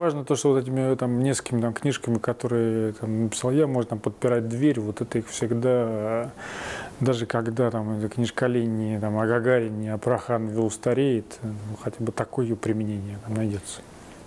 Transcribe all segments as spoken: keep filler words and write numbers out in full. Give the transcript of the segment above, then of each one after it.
Важно то, что вот этими там несколькими там книжками, которые там написал я, можно там подпирать дверь, вот это их всегда, даже когда там эта книжка о Ленине, там, о Гагарине, о Проханове устареет, ну, хотя бы такое ее применение там найдется.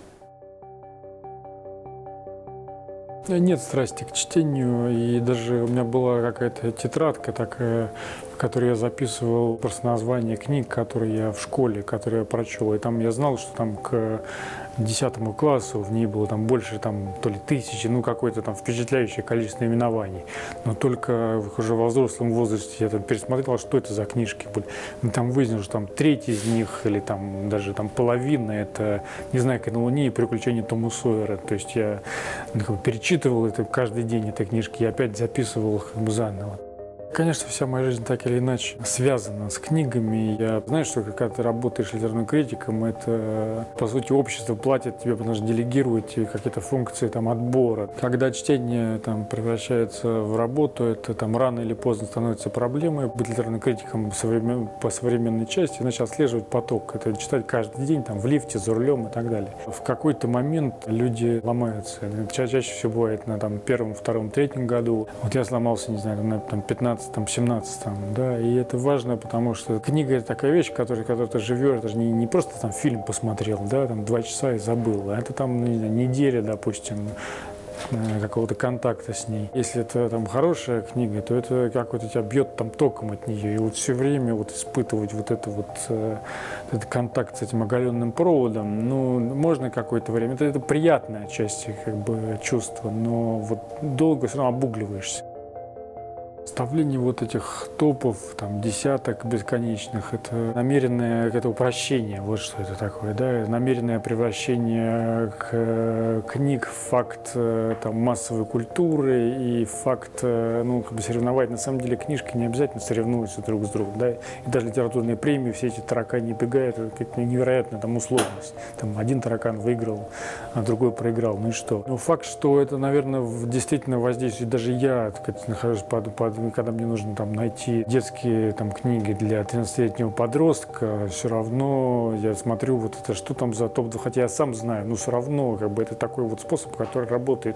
Нет страсти к чтению, и даже у меня была какая-то тетрадка такая, в которой я записывал просто названия книг, которые я в школе, которые я прочел. И там я знал, что там к десятому классу в ней было там больше там, то ли тысячи, ну какое-то там впечатляющее количество именований. Но только уже во взрослом возрасте я там пересмотрел, что это за книжки были. И там выяснилось, что там треть из них, или там даже там половина, это «Незнайка на Луне» и «Приключения Тома Сойера». То есть я ну, перечитывал это каждый день, этой книжки, и опять записывал их как бы заново. Конечно, вся моя жизнь так или иначе связана с книгами. Я знаю, что когда ты работаешь литературным критиком, это, по сути, общество платит тебе, потому что делегирует тебе какие-то функции там, отбора. Когда чтение там, превращается в работу, это там, рано или поздно становится проблемой. Быть литературным критиком по современной части, значит отслеживать поток. Это читать каждый день там, в лифте, за рулем и так далее. В какой-то момент люди ломаются. Ча чаще всего бывает на там, первом, втором, третьем году. Вот я сломался, не знаю, на там, пятнадцатом, семнадцатом, да, и это важно, потому что книга – это такая вещь, которой, которой ты живешь, это же не, не просто там фильм посмотрел, да, там два часа и забыл, а это там ну, неделя, допустим, какого-то контакта с ней. Если это там хорошая книга, то это как-то тебя бьет там током от нее, и вот все время вот испытывать вот это вот э, этот контакт с этим оголенным проводом, ну, можно какое-то время, это, это приятная часть как бы чувства, но вот долго все равно обугливаешься. Составление вот этих топов, там, десяток бесконечных, это намеренное это упрощение, вот что это такое, да, намеренное превращение к, книг в факт там, массовой культуры и факт, ну, как бы соревновать. На самом деле книжки не обязательно соревнуются друг с другом, да, и даже литературные премии, все эти таракани бегают, это какая-то невероятная там условность. Там один таракан выиграл, а другой проиграл, ну и что? Но факт, что это, наверное, действительно воздействует, даже я так, нахожусь под, под когда мне нужно там, найти детские там, книги для тринадцатилетнего подростка, все равно я смотрю, вот это что там за топ-два, хотя я сам знаю, но все равно как бы, это такой вот способ, который работает.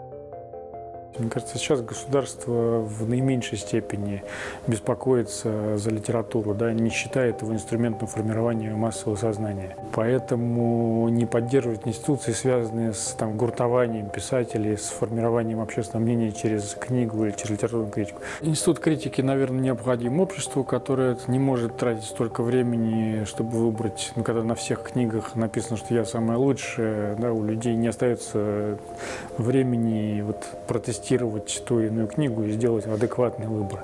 Мне кажется, сейчас государство в наименьшей степени беспокоится за литературу, да, не считает его инструментом формирования массового сознания. Поэтому не поддерживать институции, связанные с там, гуртованием писателей, с формированием общественного мнения через книгу или через литературную критику. Институт критики, наверное, необходим обществу, которое не может тратить столько времени, чтобы выбрать, ну, когда на всех книгах написано, что я самое лучшее, да, у людей не остается времени вот, протестировать ту или иную книгу и сделать адекватный выбор.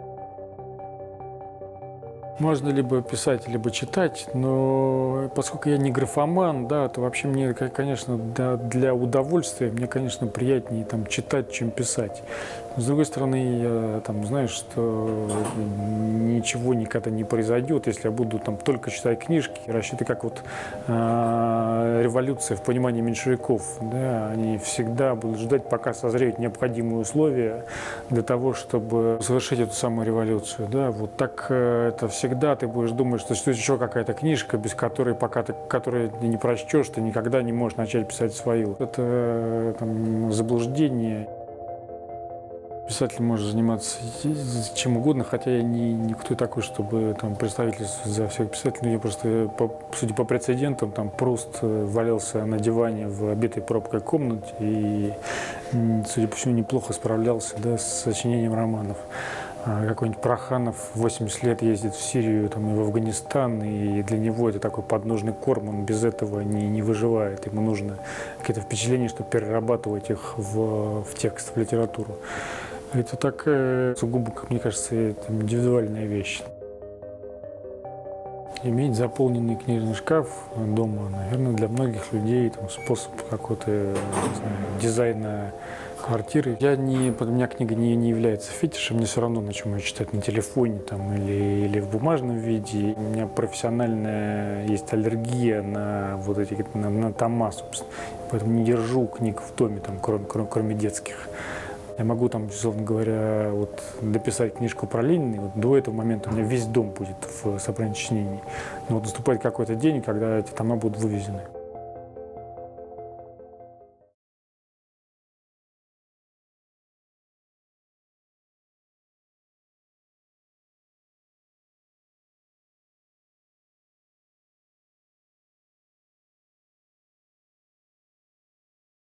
Можно либо писать, либо читать, но поскольку я не графоман, да, то вообще мне, конечно, для удовольствия, мне, конечно, приятнее там, читать, чем писать. Но, с другой стороны, я там, знаю, что ничего никогда не произойдет, если я буду там, только читать книжки. Расчеты как вот э, революция в понимании меньшевиков. Да, они всегда будут ждать, пока созреют необходимые условия для того, чтобы совершить эту самую революцию. Да, вот так э, это все. Всегда ты будешь думать, что существует еще какая-то книжка, без которой, пока ты, которую ты не прочтешь, ты никогда не можешь начать писать свою. Это там, заблуждение. Писатель может заниматься чем угодно, хотя я не никто такой, чтобы там представительство за всех писателей. Я просто, по, судя по прецедентам, там Пруст валялся на диване в обитой пробкой комнате и, судя по всему, неплохо справлялся, да, с сочинением романов. Какой-нибудь Проханов восемьдесят лет ездит в Сирию там, и в Афганистан, и для него это такой подножный корм, он без этого не, не выживает. Ему нужно какие-то впечатления, чтобы перерабатывать их в, в текст, в литературу. Это такая сугубо, как мне кажется, это индивидуальная вещь. Иметь заполненный книжный шкаф дома, наверное, для многих людей там, способ какого-то дизайна квартиры. Я не, у меня книга не, не является фетишем, мне все равно, на чем ее читать, на телефоне там, или, или в бумажном виде. У меня профессиональная есть аллергия на вот эти на, на тома, собственно. Поэтому не держу книг в доме, там, кроме, кроме, кроме детских. Я могу, там, условно говоря, вот, дописать книжку про Ленина, и вот до этого момента у меня весь дом будет в собрании сочинений. Но вот наступает какой-то день, когда эти тома будут вывезены.